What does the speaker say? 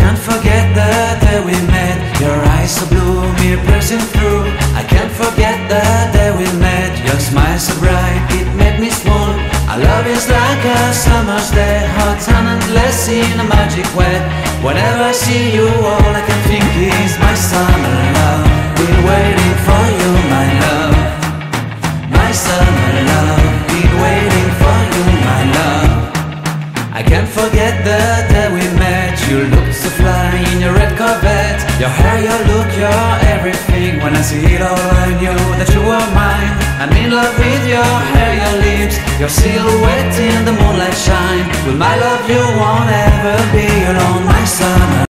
can't forget the day we met. Your eyes so blue, me piercing through. I can't forget the day we met. Your smile so bright, it made me swoon. Our love is like a summer's day, hot and endless in a magic way. Whenever I see you, all I can think is my summer love. Been waiting for you, my love. My summer love. Been waiting for you, my love. I can't forget the day we met. You looked so fly in your red Corvette. Your hair, your look, your everything. When I see it all, I knew that you were mine. I'm in love with your hair, your lips, your silhouette in the moonlight shine. With my love you won't ever be alone, my summer.